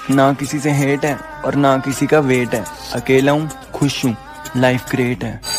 ना किसी से हेट है और ना किसी का वेट है। अकेला हूँ, खुश हूँ, लाइफ ग्रेट है।